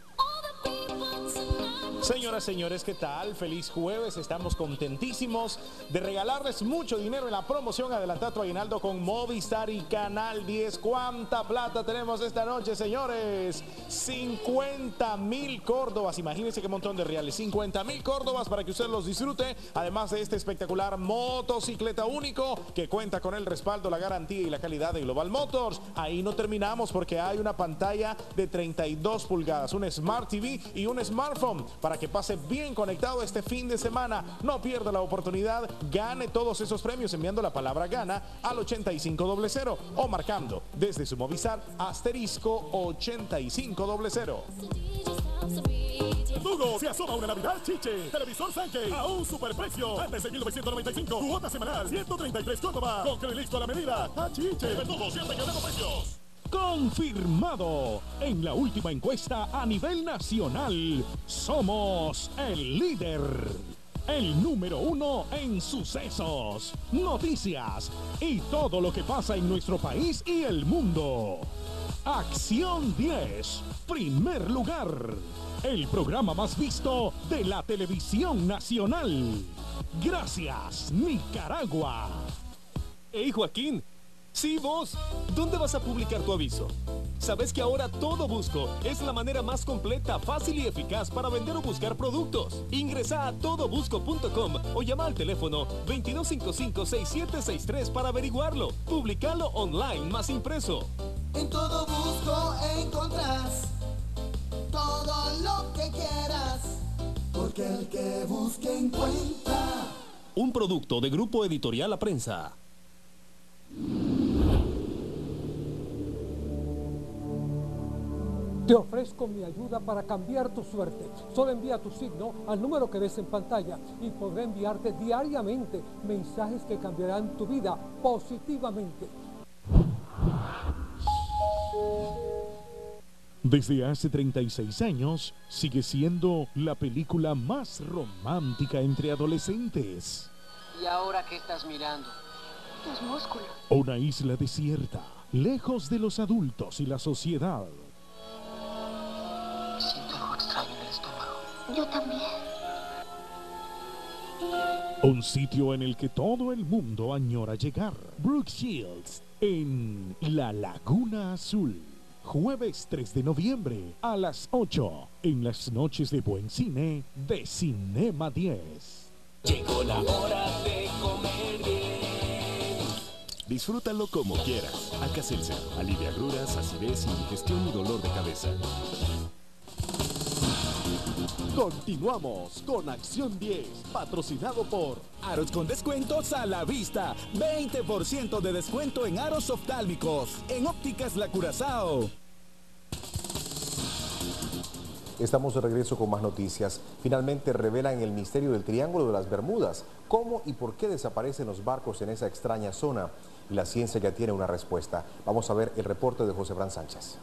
Señoras, señores, ¿qué tal? Feliz jueves, estamos contentísimos de regalarles mucho dinero en la promoción Adelantado Aguinaldo con Movistar y Canal 10. ¿Cuánta plata tenemos esta noche, señores? 50,000 córdobas, imagínense qué montón de reales, 50,000 córdobas para que usted los disfrute, además de este espectacular motocicleta único que cuenta con el respaldo, la garantía y la calidad de Global Motors. Ahí no terminamos porque hay una pantalla de 32 pulgadas, un Smart TV y un smartphone para que pase bien conectado este fin de semana. No pierda la oportunidad, gane todos esos premios enviando la palabra gana al 8500 o marcando desde su Movistar asterisco 8500. Lugo se asoma una Navidad chiche. Televisor Sankey a un superprecio. Antes de 1995. Cuota semanal 133 córdobas. Con listo a la medida. A chiche. De todo siempre que demos precios. Confirmado. En la última encuesta a nivel nacional, somos el líder. El número 1 en sucesos, noticias y todo lo que pasa en nuestro país y el mundo. Acción 10, primer lugar. El programa más visto de la televisión nacional. Gracias, Nicaragua. Hey, Joaquín. Sí, vos. ¿Dónde vas a publicar tu aviso? ¿Sabes que ahora Todo Busco es la manera más completa, fácil y eficaz para vender o buscar productos? Ingresa a todobusco.com o llama al teléfono 2255-6763 para averiguarlo. Publicalo online más impreso. En Todo Busco encontrás todo lo que quieras, porque el que busque encuentra. Un producto de Grupo Editorial La Prensa. Te ofrezco mi ayuda para cambiar tu suerte. Solo envía tu signo al número que ves en pantalla y podré enviarte diariamente mensajes que cambiarán tu vida positivamente. Desde hace 36 años, sigue siendo la película más romántica entre adolescentes. ¿Y ahora qué estás mirando? Tus músculos. Una isla desierta, lejos de los adultos y la sociedad. Siento algo extraño en el estómago. Yo también. Un sitio en el que todo el mundo añora llegar. Brooke Shields en La Laguna Azul. Jueves 3 de noviembre a las 8 en las noches de buen cine de Cinema 10. Llegó la hora de comer bien. Disfrútalo como quieras. Alka-Seltzer alivia agruras, acidez, indigestión y dolor de cabeza. Continuamos con Acción 10, patrocinado por Aros con descuentos a la vista. 20% de descuento en aros oftálmicos. En Ópticas La Curazao. Estamos de regreso con más noticias. Finalmente revelan el misterio del Triángulo de las Bermudas. ¿Cómo y por qué desaparecen los barcos en esa extraña zona? Y la ciencia ya tiene una respuesta. Vamos a ver el reporte de José Bran Sánchez.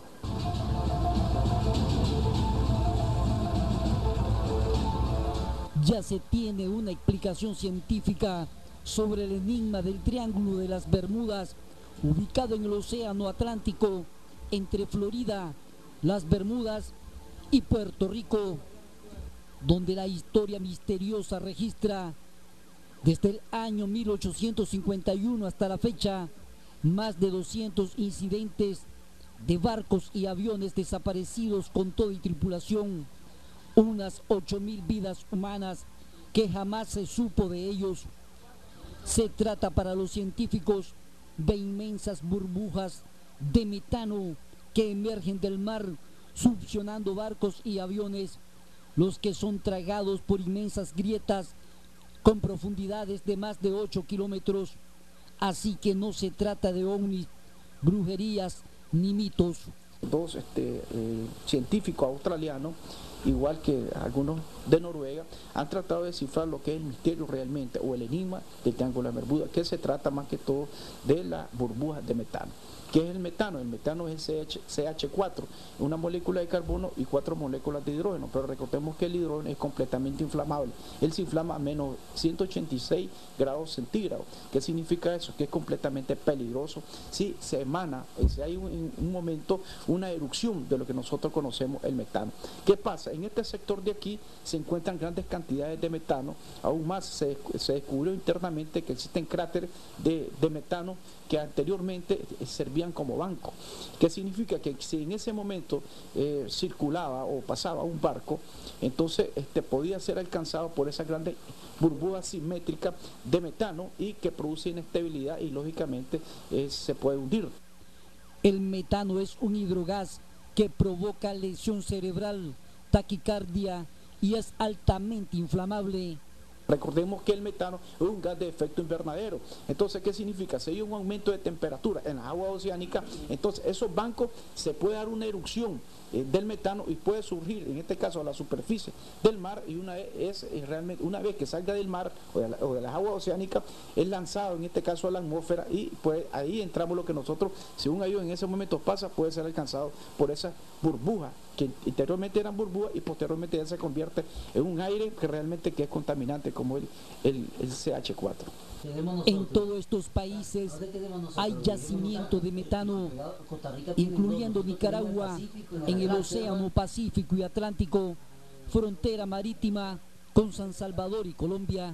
Ya se tiene una explicación científica sobre el enigma del Triángulo de las Bermudas, ubicado en el Océano Atlántico, entre Florida, las Bermudas y Puerto Rico, donde la historia misteriosa registra desde el año 1851 hasta la fecha más de 200 incidentes de barcos y aviones desaparecidos con todo y tripulación, unas 8.000 vidas humanas que jamás se supo de ellos. Se trata para los científicos de inmensas burbujas de metano que emergen del mar, succionando barcos y aviones, los que son tragados por inmensas grietas con profundidades de más de 8 kilómetros. Así que no se trata de ovnis, brujerías ni mitos. Dos científicos australianos, igual que algunos de Noruega, han tratado de descifrar lo que es el misterio realmente, o el enigma del Triángulo de las Bermudas, que se trata más que todo de las burbujas de metano. ¿Qué es el metano? El metano es el CH4, una molécula de carbono y 4 moléculas de hidrógeno, pero recordemos que el hidrógeno es completamente inflamable. Él se inflama a menos 186 grados centígrados. ¿Qué significa eso? Que es completamente peligroso si se emana, si hay un momento, una erupción de lo que nosotros conocemos el metano. ¿Qué pasa? En este sector de aquí se encuentran grandes cantidades de metano. Aún más se descubrió internamente que existen cráteres de metano que anteriormente servían como banco. ¿Qué significa? Que si en ese momento circulaba o pasaba un barco, entonces podía ser alcanzado por esas grandes burbujas simétricas de metano y que produce inestabilidad y lógicamente se puede hundir. El metano es un hidrogás que provoca lesión cerebral, taquicardia y es altamente inflamable. Recordemos que el metano es un gas de efecto invernadero. Entonces, ¿qué significa? Si hay un aumento de temperatura en las aguas oceánicas, entonces esos bancos se puede dar una erupción del metano y puede surgir, en este caso, a la superficie del mar, y una vez que salga del mar o de las aguas oceánicas, es lanzado, en este caso, a la atmósfera, y pues ahí entramos lo que nosotros, según ellos en ese momento pasa, puede ser alcanzado por esas burbujas, que interiormente eran burbujas y posteriormente ya se convierte en un aire que realmente que es contaminante, como el CH4. En todos estos países hay yacimiento de metano, incluyendo Nicaragua, en el Océano Pacífico y Atlántico, frontera marítima con San Salvador y Colombia.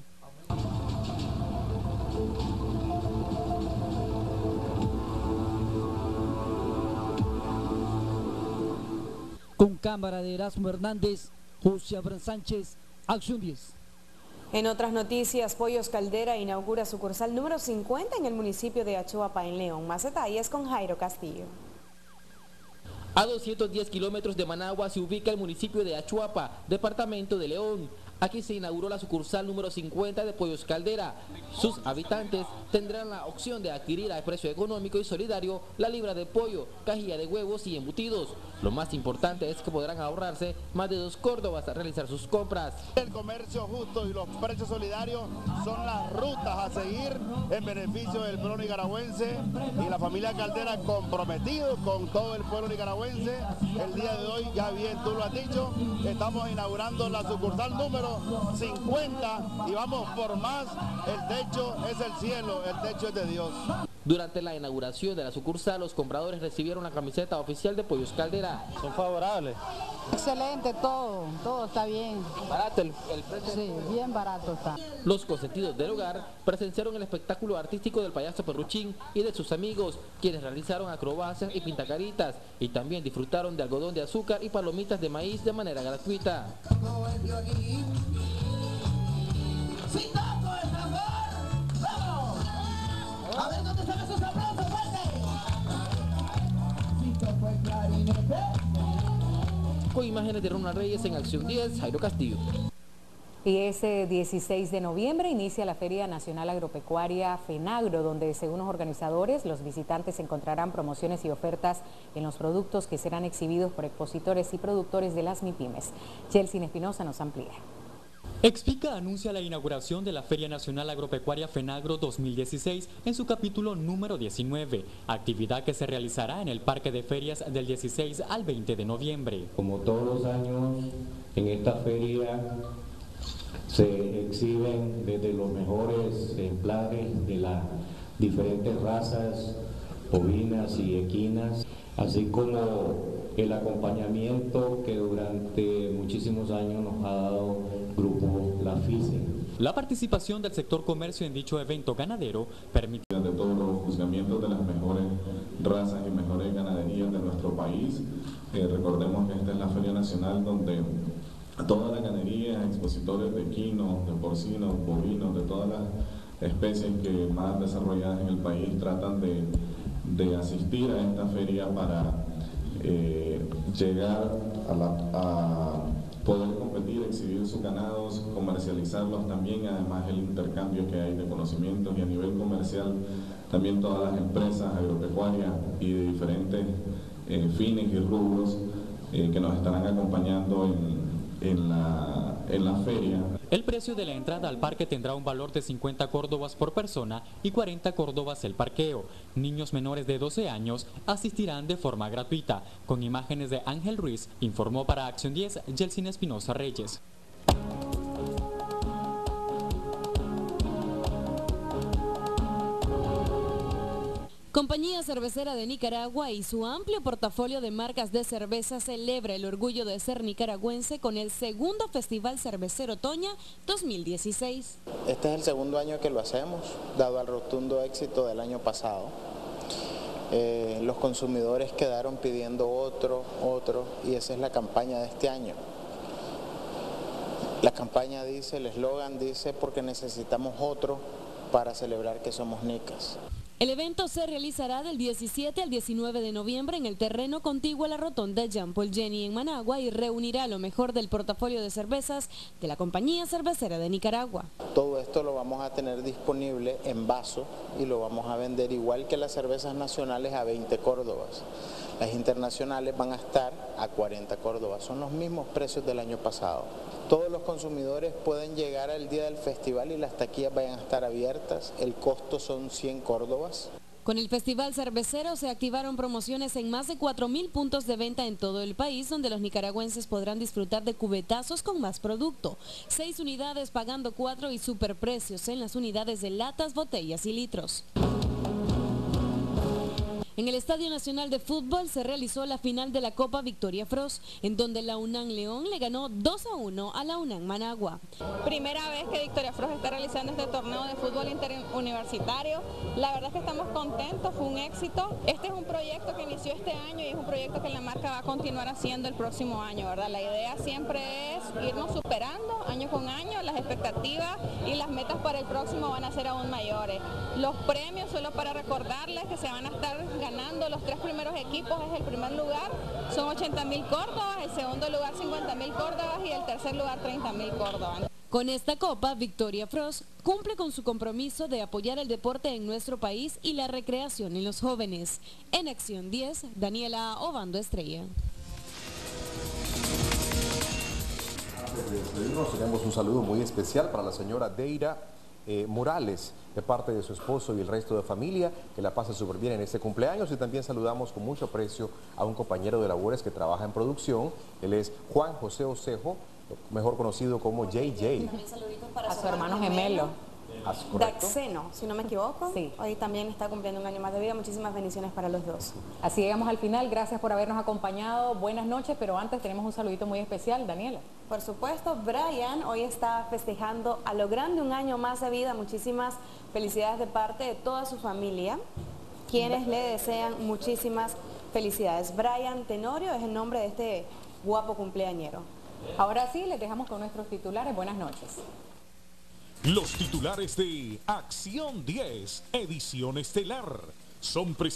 Con cámara de Erasmo Hernández, José Abraham Sánchez, Acción 10. En otras noticias, Pollos Caldera inaugura sucursal número 50 en el municipio de Achuapa, en León. Más detalles con Jairo Castillo. A 210 kilómetros de Managua se ubica el municipio de Achuapa, departamento de León. Aquí se inauguró la sucursal número 50 de Pollos Caldera. Sus habitantes tendrán la opción de adquirir a precio económico y solidario la libra de pollo, cajilla de huevos y embutidos. Lo más importante es que podrán ahorrarse más de 2 córdobas al realizar sus compras. El comercio justo y los precios solidarios son las rutas a seguir en beneficio del pueblo nicaragüense, y la familia Caldera comprometido con todo el pueblo nicaragüense. El día de hoy, ya bien tú lo has dicho, estamos inaugurando la sucursal número 50 y vamos por más. El techo es el cielo, el techo es de Dios. Durante la inauguración de la sucursal, los compradores recibieron la camiseta oficial de Pollos Caldera. ¿Son favorables? Excelente, todo está bien. ¿Barato el precio? Sí, bien barato está. Los consentidos del hogar presenciaron el espectáculo artístico del payaso Perruchín y de sus amigos, quienes realizaron acrobacias y pintacaritas, y también disfrutaron de algodón de azúcar y palomitas de maíz de manera gratuita. A ver dónde están esos aplausos, Con imágenes de Ronald Reyes en Acción 10, Jairo Castillo. Y ese 16 de noviembre inicia la Feria Nacional Agropecuaria FENAGRO, donde según los organizadores, los visitantes encontrarán promociones y ofertas en los productos que serán exhibidos por expositores y productores de las MIPYMES. Chelsea Espinosa nos amplía. Explica anuncia la inauguración de la Feria Nacional Agropecuaria FENAGRO 2016 en su capítulo número 19, actividad que se realizará en el Parque de Ferias del 16 al 20 de noviembre. Como todos los años, en esta feria se exhiben desde los mejores ejemplares de las diferentes razas bovinas y equinas, así como el acompañamiento que durante muchísimos años nos ha dado Grupo La FICE. La participación del sector comercio en dicho evento ganadero permite de todos los juzgamientos de las mejores razas y mejores ganaderías de nuestro país. Recordemos que esta es la Feria Nacional donde toda la ganadería, expositores de equinos, de porcinos, bovinos, de todas las especies que más desarrolladas en el país tratan de asistir a esta feria para llegar a poder competir, exhibir sus ganados, comercializarlos también, además el intercambio que hay de conocimientos, y a nivel comercial también todas las empresas agropecuarias y de diferentes fines y rubros que nos estarán acompañando en la feria. El precio de la entrada al parque tendrá un valor de 50 córdobas por persona y 40 córdobas el parqueo. Niños menores de 12 años asistirán de forma gratuita. Con imágenes de Ángel Ruiz, informó para Acción 10, Yeltsin Espinosa Reyes. Compañía Cervecera de Nicaragua y su amplio portafolio de marcas de cerveza celebra el orgullo de ser nicaragüense con el segundo Festival Cervecero Toña 2016. Este es el segundo año que lo hacemos, dado al rotundo éxito del año pasado. Los consumidores quedaron pidiendo otro, y esa es la campaña de este año. La campaña dice, el eslogan dice, porque necesitamos otro para celebrar que somos nicas. El evento se realizará del 17 al 19 de noviembre en el terreno contiguo a la rotonda Jean Paul Jenny en Managua y reunirá lo mejor del portafolio de cervezas de la Compañía Cervecera de Nicaragua. Todo esto lo vamos a tener disponible en vaso y lo vamos a vender igual que las cervezas nacionales a 20 córdobas. Las internacionales van a estar a 40 córdobas, son los mismos precios del año pasado. Todos los consumidores pueden llegar al día del festival y las taquillas vayan a estar abiertas, el costo son 100 córdobas. Con el Festival Cervecero se activaron promociones en más de 4.000 puntos de venta en todo el país, donde los nicaragüenses podrán disfrutar de cubetazos con más producto. 6 unidades pagando 4 y superprecios en las unidades de latas, botellas y litros. En el Estadio Nacional de Fútbol se realizó la final de la Copa Victoria Frost, en donde la UNAM León le ganó 2-1 a la UNAM Managua. Primera vez que Victoria Frost está realizando este torneo de fútbol interuniversitario. La verdad es que estamos contentos, fue un éxito. Este es un proyecto que inició este este año y es un proyecto que la marca va a continuar haciendo el próximo año, ¿verdad? La idea siempre es irnos superando año con año, las expectativas y las metas para el próximo van a ser aún mayores. Los premios, solo para recordarles que se van a estar ganando los 3 primeros equipos, es el primer lugar, son 80.000 córdobas, el segundo lugar 50.000 córdobas y el tercer lugar 30.000 córdobas. Con esta copa, Victoria Frost cumple con su compromiso de apoyar el deporte en nuestro país y la recreación en los jóvenes. En Acción 10, Daniela Obando Estrella. Antes de despedirnos, tenemos un saludo muy especial para la señora Deira Morales, de parte de su esposo y el resto de familia, que la pase súper bien en este cumpleaños. Y también saludamos con mucho aprecio a un compañero de labores que trabaja en producción. Él es Juan José Osejo, mejor conocido como JJ. Saluditos para a su hermano gemelo. Daxeno, si no me equivoco. Sí. Hoy también está cumpliendo un año más de vida. Muchísimas bendiciones para los dos. Así llegamos al final. Gracias por habernos acompañado. Buenas noches, pero antes tenemos un saludito muy especial, Daniela. Por supuesto, Brian hoy está festejando a lo grande un año más de vida. Muchísimas felicidades de parte de toda su familia, quienes le desean muchísimas felicidades. Brian Tenorio es el nombre de este guapo cumpleañero. Ahora sí, les dejamos con nuestros titulares. Buenas noches. Los titulares de Acción 10, edición estelar, son